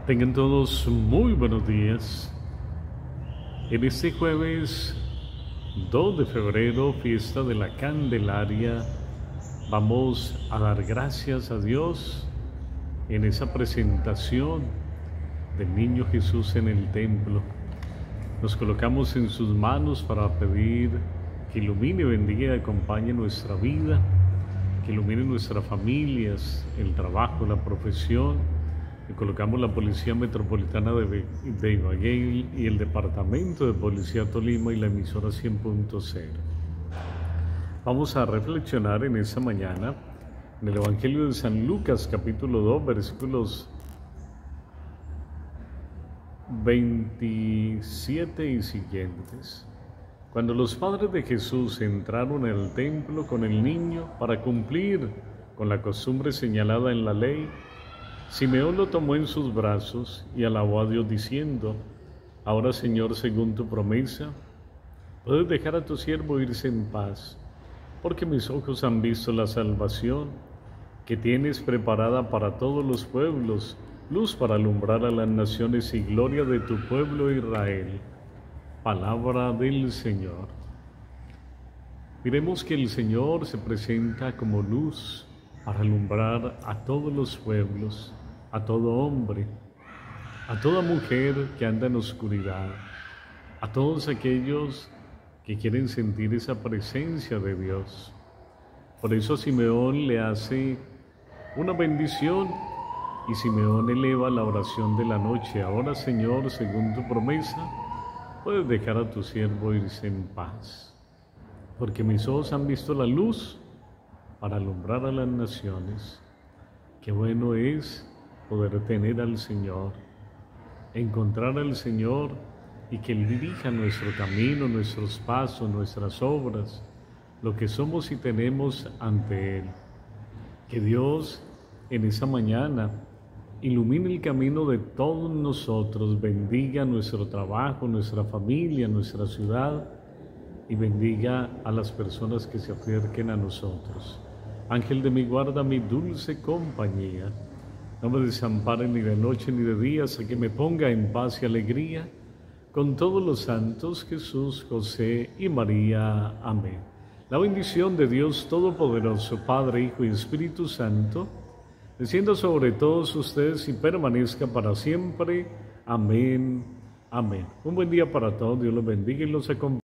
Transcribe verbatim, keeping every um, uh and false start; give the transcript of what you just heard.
Tengan todos muy buenos días. En este jueves dos de febrero, fiesta de la Candelaria, vamos a dar gracias a Dios en esa presentación del niño Jesús en el templo. Nos colocamos en sus manos para pedir que ilumine, bendiga y acompañe nuestra vida, que ilumine nuestras familias, el trabajo, la profesión. Y colocamos la Policía Metropolitana de, de Ibagué y el Departamento de Policía Tolima y la emisora cien punto cero. Vamos a reflexionar en esta mañana en el Evangelio de San Lucas, capítulo dos, versículos veintisiete y siguientes. Cuando los padres de Jesús entraron en el templo con el niño para cumplir con la costumbre señalada en la ley, Simeón lo tomó en sus brazos y alabó a Dios diciendo: Ahora, Señor, según tu promesa, puedes dejar a tu siervo irse en paz, porque mis ojos han visto la salvación que tienes preparada para todos los pueblos, luz para alumbrar a las naciones y gloria de tu pueblo Israel. Palabra del Señor. Miremos que el Señor se presenta como luz para alumbrar a todos los pueblos, a todo hombre, a toda mujer que anda en oscuridad, a todos aquellos que quieren sentir esa presencia de Dios. Por eso Simeón le hace una bendición y Simeón eleva la oración de la noche. Ahora, Señor, según tu promesa, puedes dejar a tu siervo irse en paz, porque mis ojos han visto la luz para alumbrar a las naciones. Qué bueno es poder tener al Señor, encontrar al Señor y que Él dirija nuestro camino, nuestros pasos, nuestras obras, lo que somos y tenemos ante Él. Que Dios en esa mañana ilumine el camino de todos nosotros, bendiga nuestro trabajo, nuestra familia, nuestra ciudad y bendiga a las personas que se acerquen a nosotros. Ángel de mi guarda, mi dulce compañía, no me desampare ni de noche ni de día, hasta que me ponga en paz y alegría con todos los santos, Jesús, José y María. Amén. La bendición de Dios Todopoderoso, Padre, Hijo y Espíritu Santo, descienda sobre todos ustedes y permanezca para siempre. Amén. Amén. Un buen día para todos. Dios los bendiga y los acompañe.